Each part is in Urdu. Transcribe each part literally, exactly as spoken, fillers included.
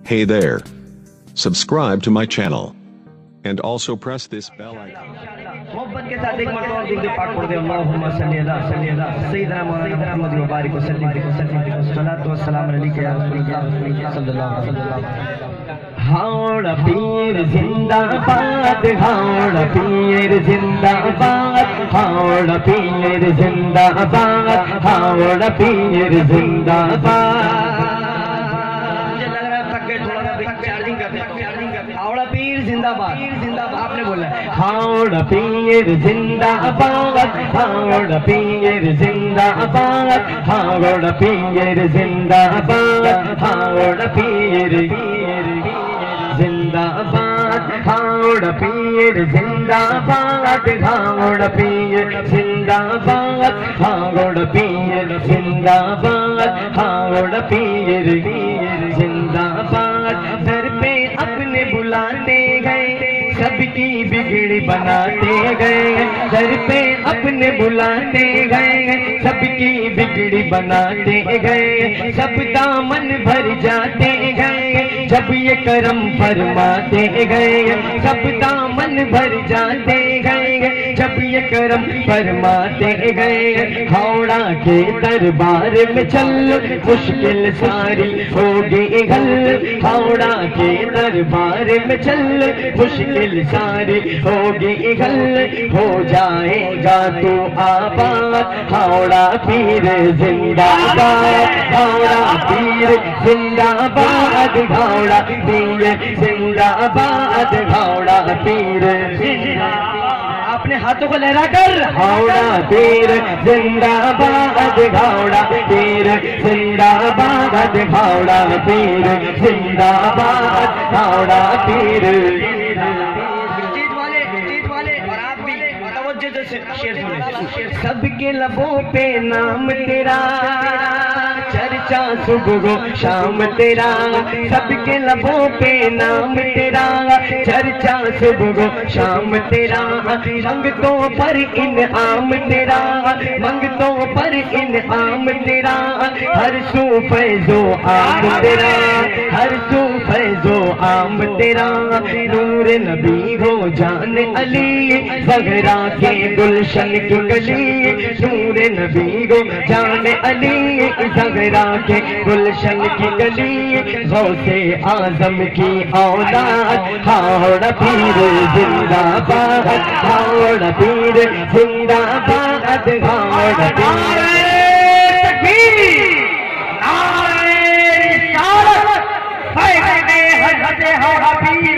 Hey there. Subscribe to my channel. And also press this bell icon. محبت کے ساتھ ایک مرتبہ اور درود پاک پڑھ دیں اللہم صلی اللہ صلی اللہ سیدنا مولانا محمد و بارک وسلم الصلاۃ والسلام علیک یا رسول اللہ صلی اللہ علیہ وسلم. ہاؤڑا پیر زندہ باد ہاؤڑا پیر زندہ باد ہاؤڑا پیر زندہ باد ہاؤڑا پیر زندہ باد. مجھے لگ رہا ہے تھک گئے تھوڑا سا چارجنگ کرتے ہیں. ہاؤڑا پیر زندہ باد زندہ باد آپ نے بولا ہے. ہاؤڑا پیر زندہ باد ہاؤڑا پیر زندہ باد ہاؤڑا پیر زندہ باد ہاؤڑا پیر زندہ باد ہاؤڑا پیر زندہ باد ہاؤڑا پیر زندہ باد ہاؤڑا پیر زندہ باد ہاؤڑا پیر زندہ باد. در پہ اپنے بلاتے گئے سب کی بگڑی بناتے گئے. در پہ اپنے بلاتے گئے سب کی بگڑی بناتے گئے. سب دامن بھر جاتے گئے جب یہ کرم فرماتے گئے. سب دامن بھر جاتے گئے جب یہ کرم فرماتے گئے. ہاؤڑا کے دربار میں چل مشکل ساری ہوگی حل. ہاؤڑا کے دربار میں چل مشکل ساری ہوگی حل. ہو جائے گا تو آباد ہاؤڑا پیر زندہ باد ہاؤڑا پیر زندہ باد ہاؤڑا پیر زندہ باد ہاؤڑا پیر زندہ. اپنے ہاتھوں کو لہرا کر ہاؤڑا پیر زندہ باد ہاؤڑا پیر زندہ باد ہاؤڑا پیر زندہ باد ہاؤڑا پیر. سب کے لبوں پہ نام تیرا چرچا صبح و شام تیرا. سب کے لبوں پہ نام تیرا چرچا صبح و شام تیرا. منگتوں پر انعام تیرا منگتوں پر انعام تیرا. ہر سو فیض و عام تیرا ہر سو فیض و عام تیرا. نور نبی ہو جان علی زہرا کے گلشن کی گلی. نور نبی ہو جان علی زہرا کے گلشن کی گلی. غوث اعظم کی اولاد ہاؤڑا پیر زندہ باد ہاؤڑا پیر زندہ باد ہاؤڑا پیر. ہاؤڑا پیر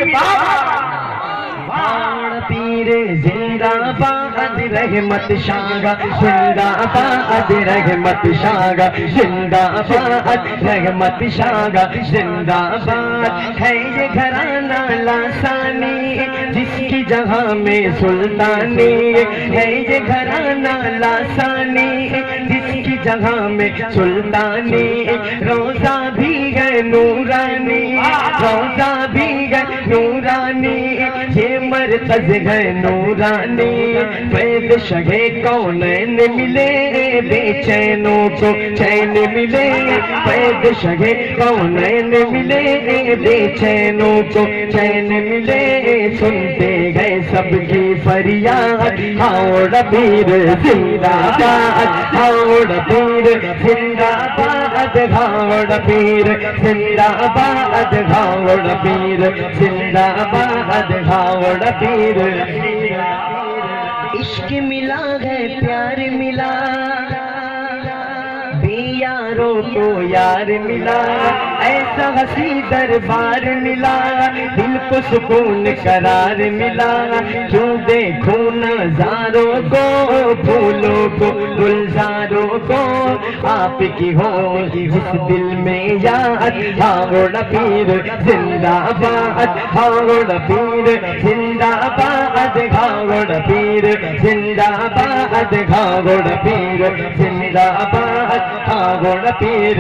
ہاؤڑا پیر زندہ باد رحمت شاہ زندہ باد رحمت شاہ زندہ باد رحمت شاہ زندہ باد. ہے یہ گھرانہ لاسانی جس کی جہاں میں سلطانی. ہے یہ گھرانہ لاسانی جس کی جہاں میں سلطانی. روزہ بھی ہے نورانی روزہ بھی ہے نورانی. یہ مرکز ہے نورانی. فیض شہ کونین ملے بے چینوں کو چین ملے. فیض شہ کونین ملے بے چینوں کو چین ملے. سنتے گئے سب کی فریاد ہاؤڑا پیر زندہ باد ہاؤڑا پیر زندہ باد ہاؤڑا پیر زندہ باد ہاؤڑا پیر زندہ باد ہاؤڑا پیر. عشق ملا ہے پیار ملا بے یاروں کو یار ملا. ایسا حسین دربار ملا دل کو سکون قرار ملا. کیوں دیکھو نظاروں کو پھولوں کو گلزاروں کو آپ کی ہو اس دل میں یاد. ہاؤڑا پیر زندہ باد ہاؤڑا پیر زندہ باد ہاؤڑا پیر زندہ باد ہاؤڑا پیر زندہ باد ہاؤڑا پیر.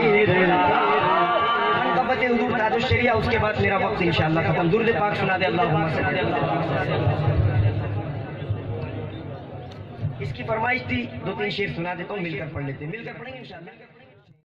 حضور تاج الشریعہ اس کے بعد میرا وقت انشاءاللہ ختم. درود پاک سنا دے اللہم صلی اللہ. اس کی فرمائش تھی دو تین شعر سنا دیتا ہوں مل کر پڑھ لیتے مل کر پڑھیں گے انشاءاللہ.